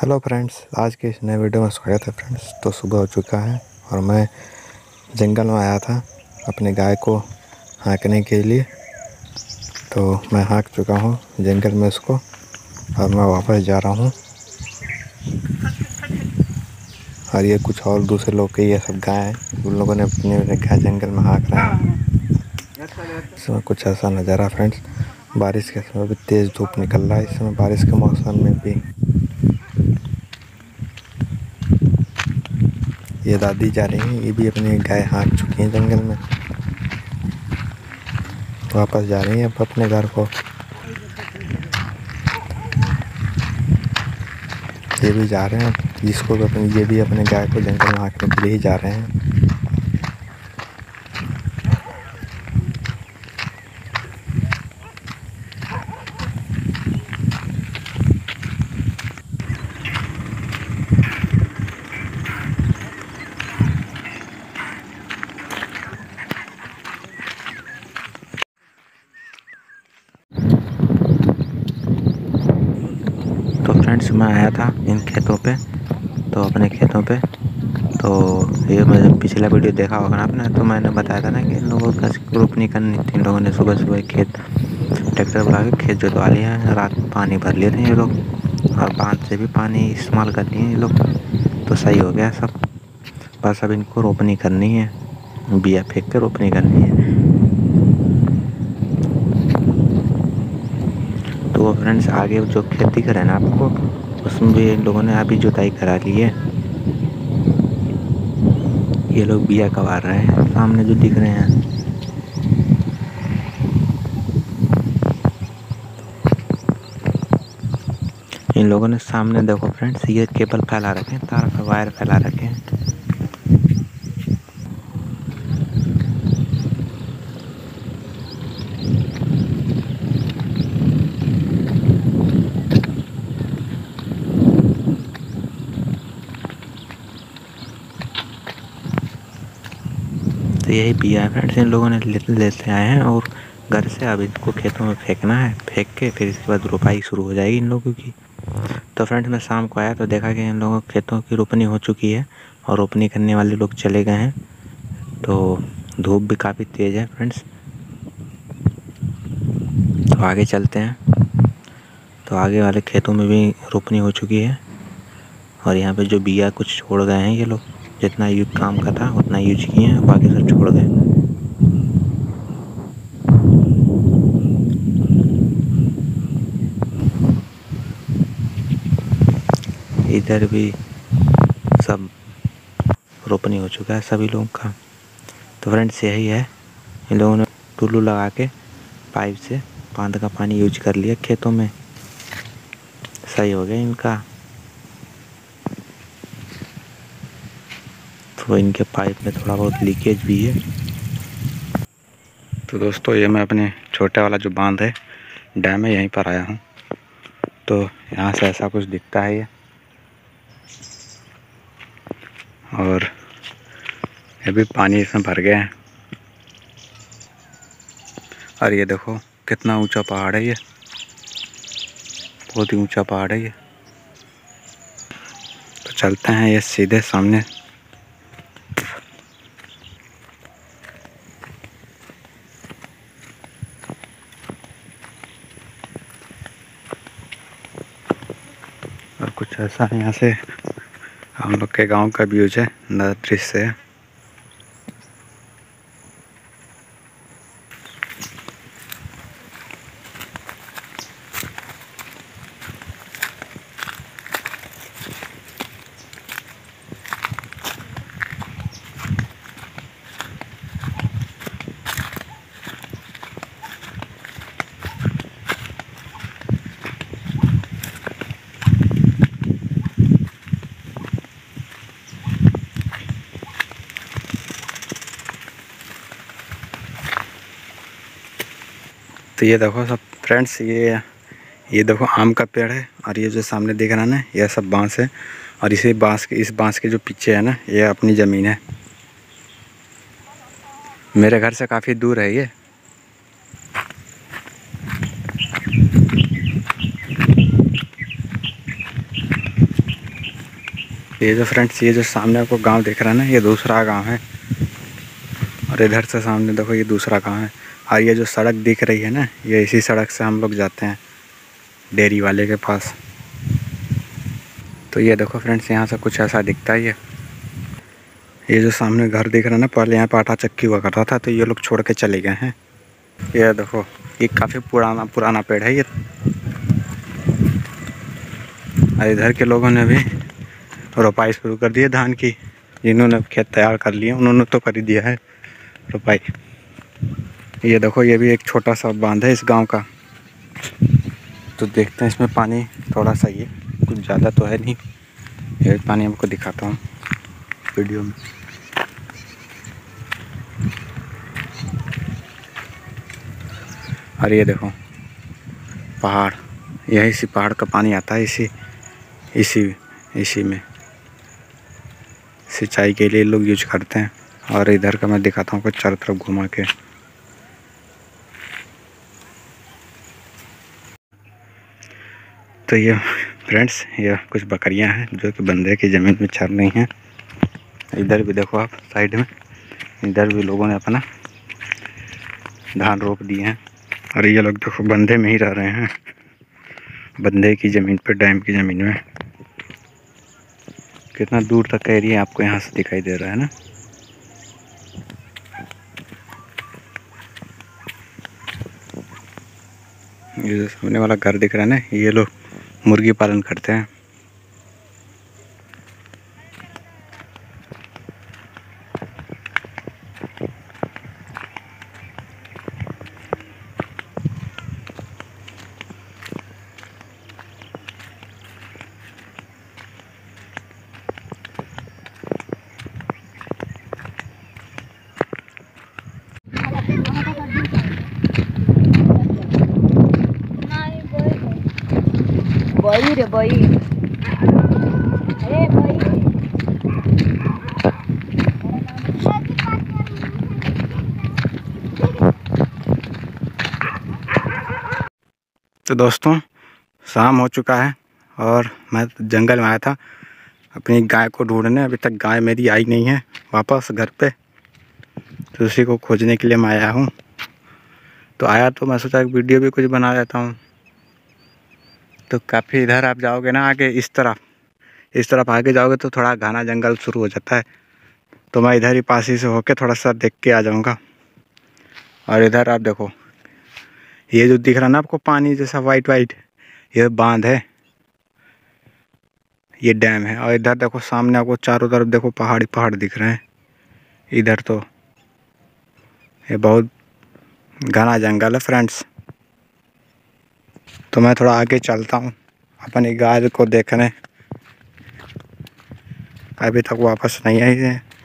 Hello friends, आज के इस नए वीडियो में स्वागत है फ्रेंड्स। तो सुबह हो चुका है और मैं जंगल में आया था अपने गाय को हाँकने के लिए। तो मैं हाँक चुका हूँ जंगल में उसको और मैं वापस जा रहा हूँ। और ये कुछ और दूसरे लोग के ये सब गाय हैं, उन लोगों ने अपने गाय जंगल में हाँक रहे हैं। इसमें कुछ ऐसा नज़ारा फ्रेंड्स। बारिश के समय भी तेज़ धूप निकल रहा है इस समय बारिश के मौसम में भी। ये दादी जा रही हैं, ये भी अपनी गाय हाँक चुकी हैं जंगल में, वापस जा रही हैं अब अपने घर को। ये भी जा रहे हैं, जिसको भी अपनी ये भी अपने गाय को जंगल में हाँकने के लिए ही जा रहे हैं। तो फ्रेंड्स, मैं आया था इन खेतों पे, तो अपने खेतों पे। तो ये मैंने पिछला वीडियो देखा होगा ना आपने, तो मैंने बताया था ना कि इन लोगों का रोपनी करनी थी। इन लोगों ने सुबह सुबह खेत ट्रैक्टर बुला के खेत जोतवा लिया है, रात में पानी भर लिए थे ये लोग और बांध से भी पानी इस्तेमाल कर लिए ये लोग। तो सही हो गया सब, बस अब इनको रोपनी करनी है, बिया फेंक के रोपनी करनी है। तो फ्रेंड्स, आगे जो खेत दिख रहा है ना आपको, उसमें भी इन लोगों ने अभी जुताई करा ली है। ये लोग बिया कबार रहे हैं, सामने जो दिख रहे हैं। इन लोगों ने सामने देखो फ्रेंड्स, ये केबल फैला रखे हैं, तार का वायर फैला रखे हैं। तो यही बिया है फ्रेंड्स, इन लोगों ने लेते आए हैं और घर से अब इनको खेतों में फेंकना है। फेंक के फिर इसके बाद रोपाई शुरू हो जाएगी इन लोगों की। तो फ्रेंड्स, मैं शाम को आया तो देखा कि इन लोगों के खेतों की रोपनी हो चुकी है और रोपनी करने वाले लोग चले गए हैं। तो धूप भी काफ़ी तेज़ है फ्रेंड्स। तो आगे चलते हैं। तो आगे वाले खेतों में भी रोपनी हो चुकी है और यहाँ पे जो बिया कुछ छोड़ गए हैं ये लोग, जितना यूज काम का था उतना यूज किए हैं, बाकी सब छोड़ गए। इधर भी सब रोपनी हो चुका है सभी लोगों का। तो फ्रेंड्स, यही है, इन लोगों ने टुल्लू लगा के पाइप से बांध का पानी यूज कर लिया खेतों में, सही हो गया इनका। तो इनके पाइप में थोड़ा बहुत लीकेज भी है। तो दोस्तों, ये मैं अपने छोटे वाला जो बांध है, डैम है, यहीं पर आया हूँ। तो यहाँ से ऐसा कुछ दिखता है ये, और ये भी पानी इसमें भर गया है। और ये देखो कितना ऊंचा पहाड़ है, ये बहुत ही ऊंचा पहाड़ है ये। तो चलते हैं ये सीधे सामने। और कुछ ऐसा है, यहाँ से हम लोग के गांव का व्यूज है, नज़र दृश्य है। तो ये देखो सब फ्रेंड्स, ये देखो आम का पेड़ है और ये जो सामने दिख रहा है ना, यह सब बांस है। और इस बांस के जो पीछे है ना, ये अपनी ज़मीन है। मेरे घर से काफ़ी दूर है ये। ये जो फ्रेंड्स, ये जो सामने आपको गांव दिख रहा है ना, ये दूसरा गांव है। और इधर से सामने देखो ये दूसरा गांव है। और ये जो सड़क दिख रही है ना, ये इसी सड़क से हम लोग जाते हैं डेयरी वाले के पास। तो ये देखो फ्रेंड्स, यहाँ से कुछ ऐसा दिखता ही है। ये जो सामने घर दिख रहा है ना, पहले यहाँ पर आटा चक्की हुआ करता था, तो ये लोग छोड़ के चले गए हैं। ये देखो, ये काफ़ी पुराना पेड़ है ये। और इधर के लोगों ने भी रोपाई शुरू कर दी है धान की। जिन्होंने खेत तैयार कर लिए उन्होंने तो कर ही दिया है रोपाई। ये देखो, ये भी एक छोटा सा बांध है इस गांव का। तो देखते हैं इसमें पानी थोड़ा सा, ये कुछ ज़्यादा तो है नहीं। ये पानी आपको दिखाता हूँ वीडियो में। और ये देखो पहाड़, यही सी पहाड़ का पानी आता है इसी में सिंचाई के लिए लोग यूज करते हैं। और इधर का मैं दिखाता हूँ कुछ चारों तरफ घुमा के। तो ये फ्रेंड्स, ये कुछ बकरियां हैं जो कि बंदे की ज़मीन में चर रही हैं। इधर भी देखो आप साइड में, इधर भी लोगों ने अपना धान रोप दिए हैं। और ये लोग देखो बंदे में ही रह रहे हैं, बंदे की ज़मीन पे, डैम की ज़मीन में। कितना दूर तक का एरिया आपको यहाँ से दिखाई दे रहा है ना। ये जो सामने वाला घर दिख रहा है ना, ये लोग मुर्गी पालन करते हैं। बई रे बई, अरे बई। तो दोस्तों, शाम हो चुका है और मैं जंगल में आया था अपनी गाय को ढूंढने। अभी तक गाय मेरी आई नहीं है वापस घर पे, तो उसी को खोजने के लिए मैं आया हूँ। तो आया तो मैं सोचा एक वीडियो भी कुछ बना देता हूँ। तो काफ़ी इधर आप जाओगे ना आगे, इस तरफ आगे जाओगे तो थोड़ा घना जंगल शुरू हो जाता है। तो मैं इधर ही पास ही से होके थोड़ा सा देख के आ जाऊँगा। और इधर आप देखो, ये जो दिख रहा है ना आपको पानी जैसा वाइट, ये बांध है, ये डैम है। और इधर देखो सामने आपको चारों तरफ देखो पहाड़ दिख रहे हैं। इधर तो ये बहुत घना जंगल है फ्रेंड्स। तो मैं थोड़ा आगे चलता हूँ अपनी गाय को देखने। अभी तक वापस नहीं आई है।